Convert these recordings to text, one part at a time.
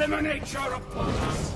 eliminate your opponents.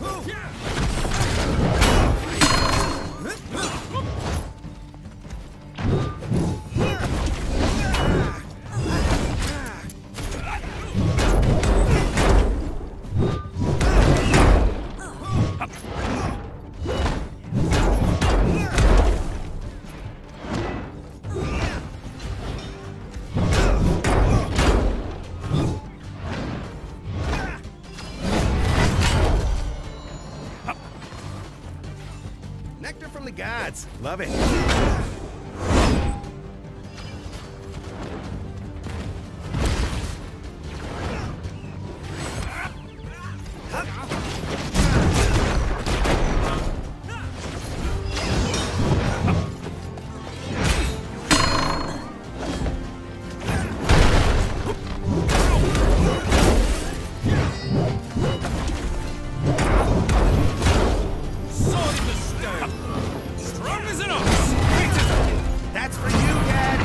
Nectar from the gods. Love it. That's for you, Dad.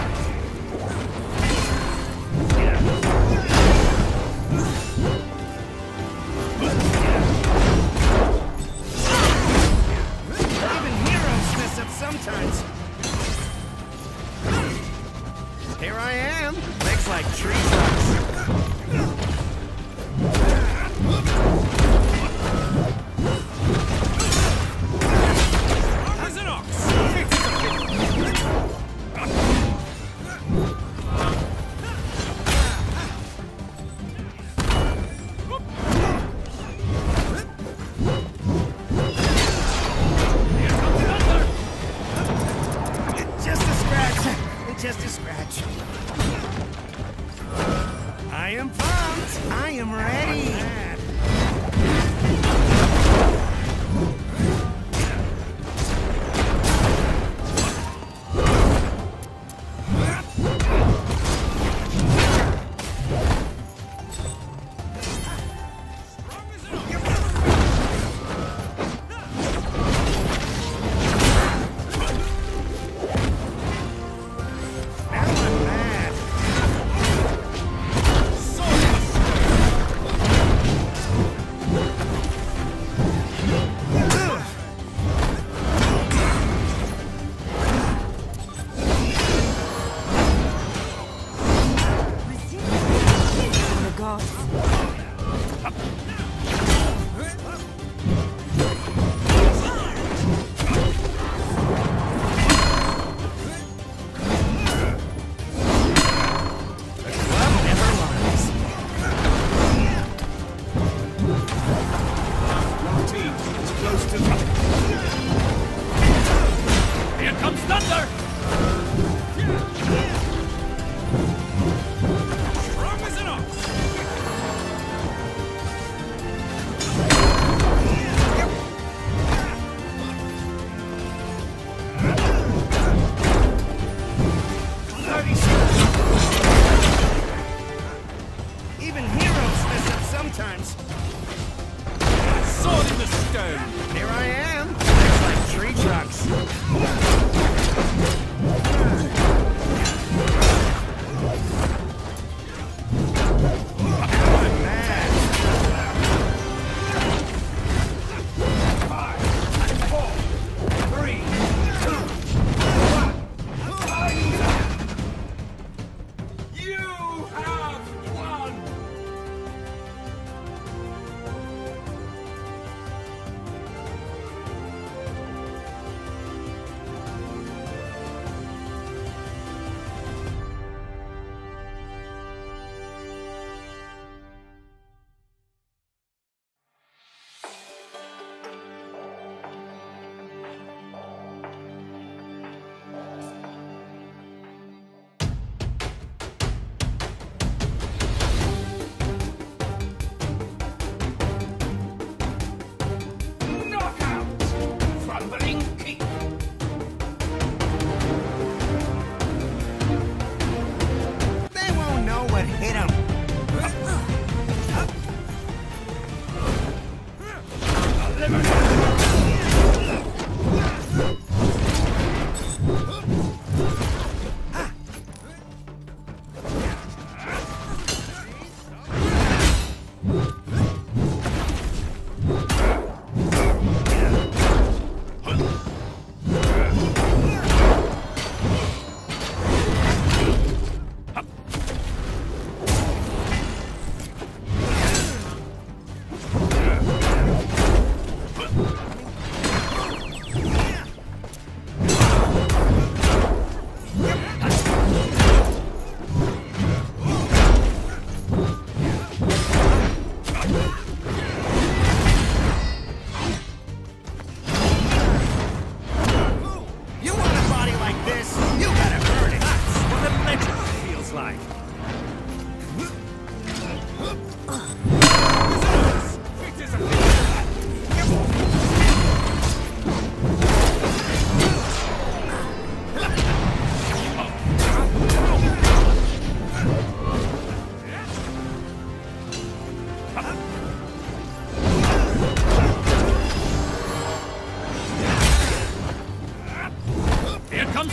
Even heroes mess up sometimes. Here I am. Legs like tree trunks. Just a scratch. I am pumped. I am ready.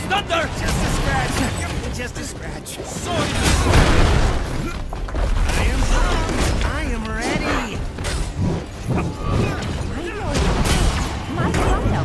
thunder! Just a scratch. Just a scratch. Sword in the I am armed. I am ready. My triumph.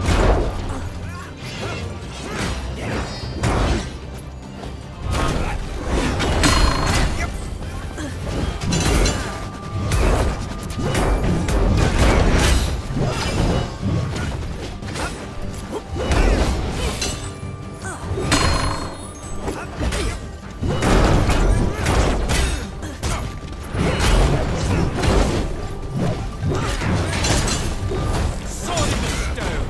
sword in the stone.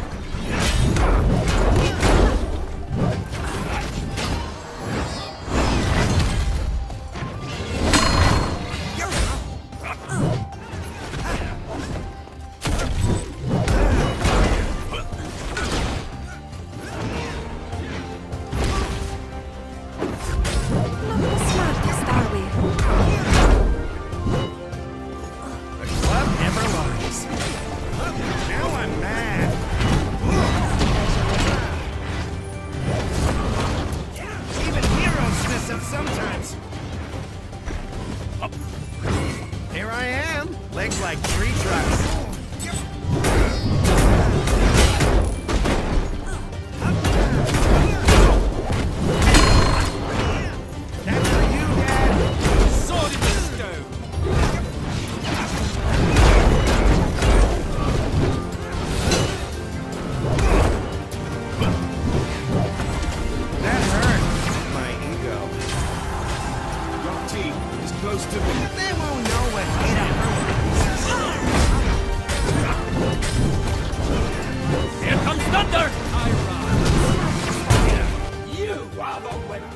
Not the smartest, are we? The club never lies. Now I'm mad. Even heroes mess up sometimes. Here I am. Legs like tree trucks. That's for you, Dad. Sword in the stone. That hurt. My ego. Your team is close to me. They won't know what hit 'em Here comes thunder! I rise. You are the winner.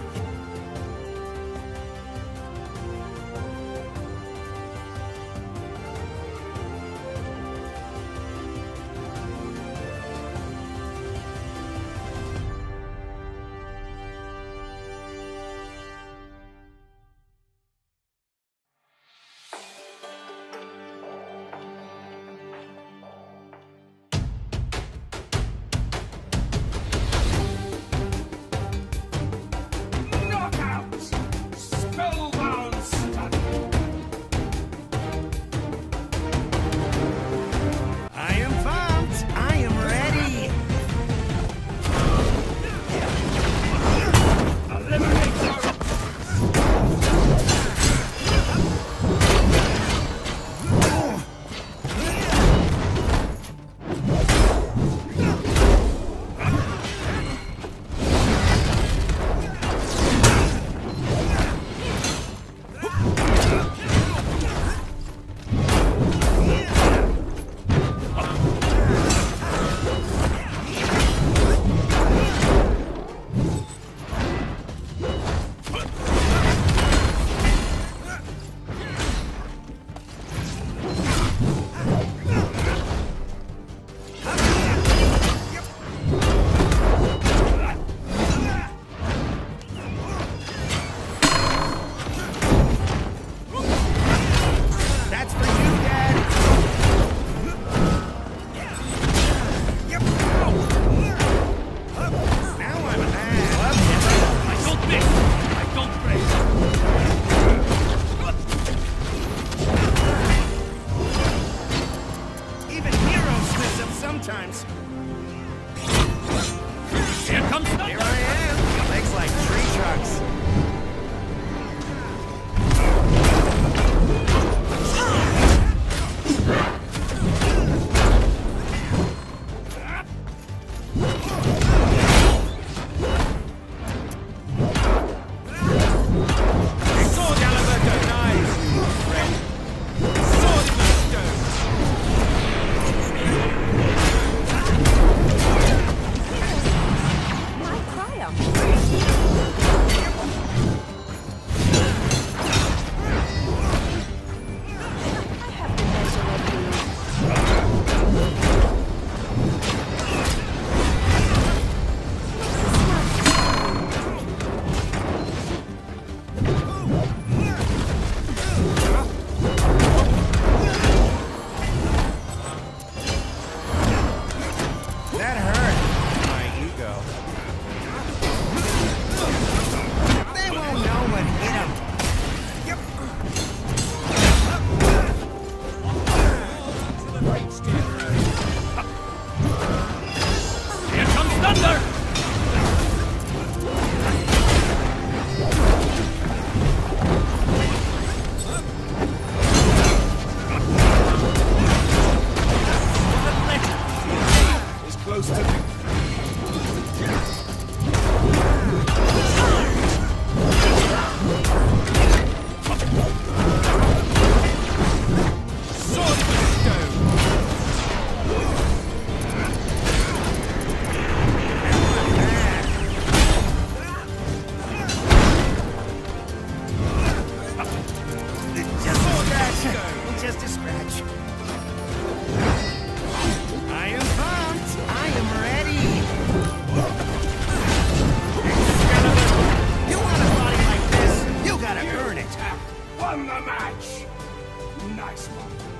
Just a scratch. I am pumped. I am ready. You want a body like this? You gotta earn it. Won the match! Nice one.